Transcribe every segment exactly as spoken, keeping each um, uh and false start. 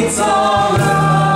it's alright.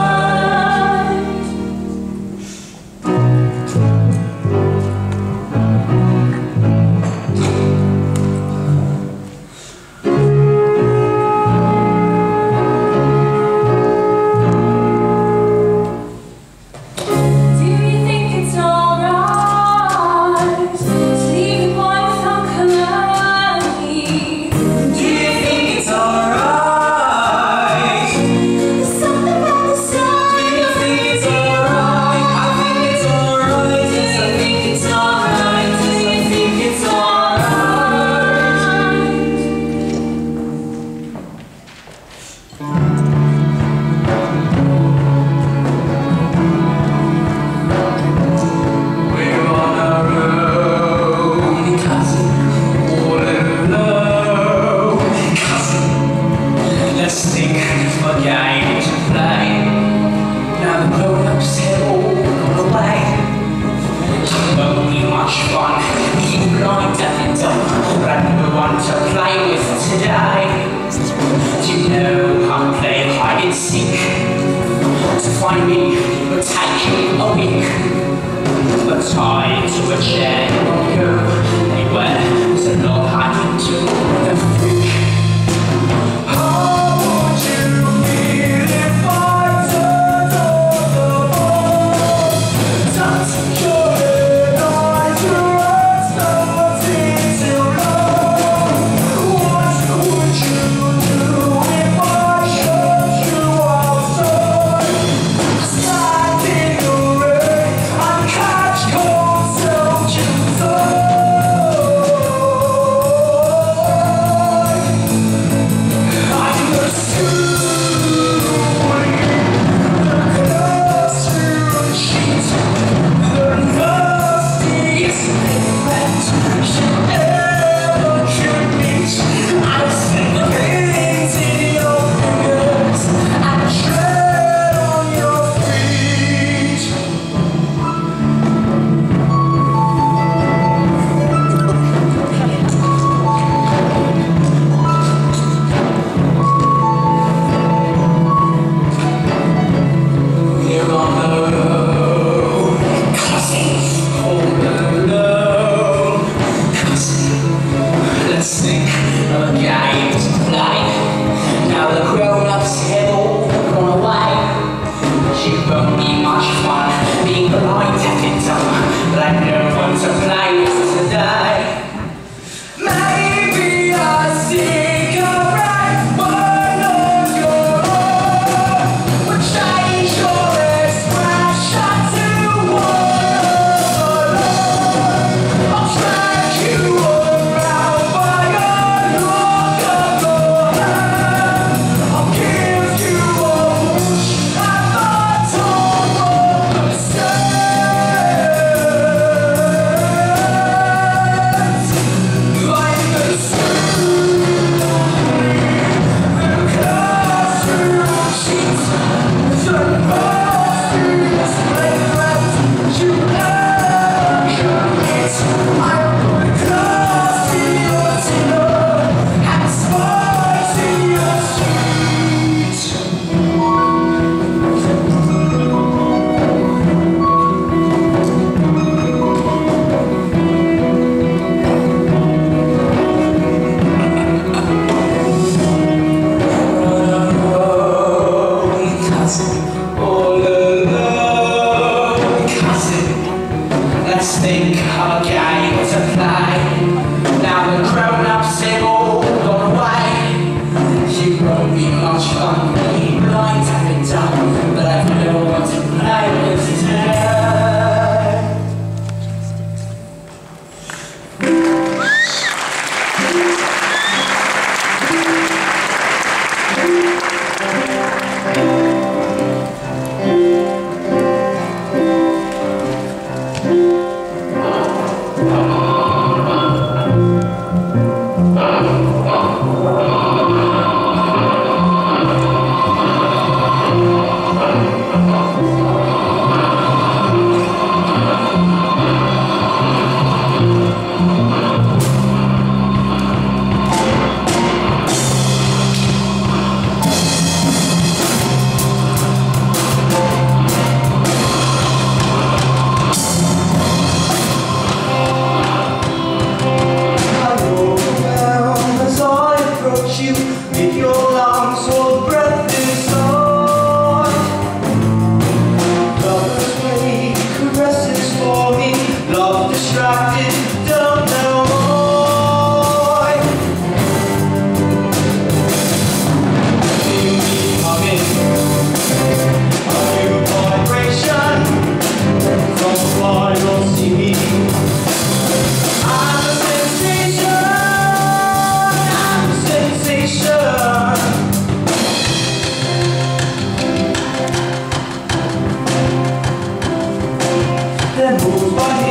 To find me would take a week, but tied to a chair you won't go anywhere. There's a lot I can do with a freak. How would you feel if I turned on the ball? Tucked your head on your eyes, starting to roll. What would you do if I showed you outside? Standing away, I catch cold, so you I pursue the classroom sheet, the nastiest event you ever could meet. I stick pins in your fingers and tread on your feet. We're on the road, cousin, all alone. Cousin, let's think of a game to play. Now the grown-ups have all gone away. It won't be much fun being blind, deaf and dumb, but I no one to play with today. Maybe I think a red wine on your own would change your expression to one alone. I'll drag you around by a look of your hand. I'll give you a whoosh at the top of the stairs. Like the classroom sheets, the most playground you ever commit. I put class in your dinner and spice in your sweet. Cousin, all alone.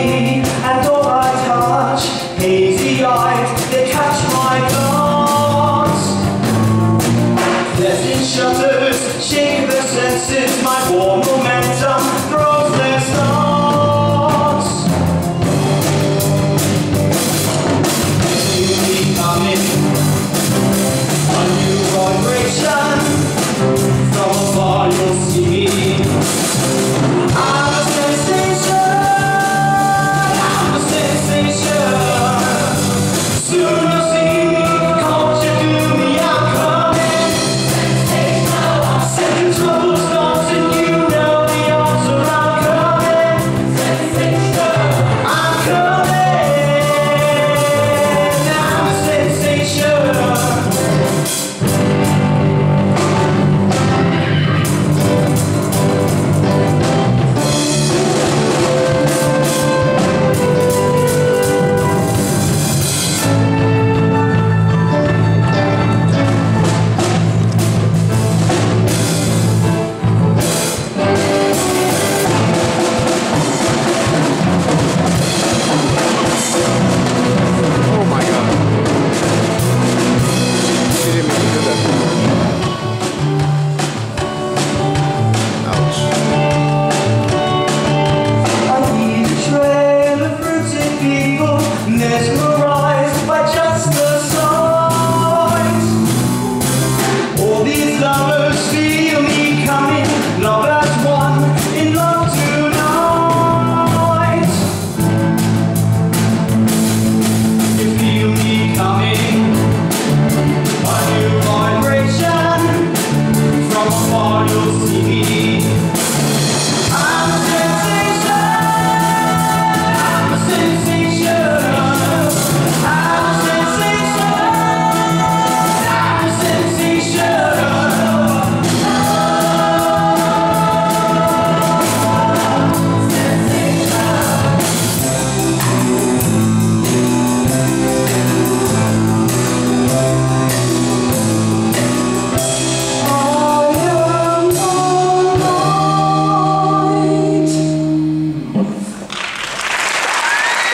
body and all I touch, hazy eyed, they catch my glance. Pleasant shutters shake the senses, my warm momentum throws their stance. Feel me coming, a new vibration, from afar you'll see me. I'm a sensation, I'm a sensation. Soon you'll see me, caught you to me, I'm coming. Second trouble starts and you know the answer, I'm coming. I'm coming, I'm a sensation. Oh my god. She didn't mean to do that. Ouch. I need a trail of fruits and people, mesmerized by just the sight. All these lovers feel me coming, love as one, in love tonight. You feel me coming, a new vibration, from afar you'll see me.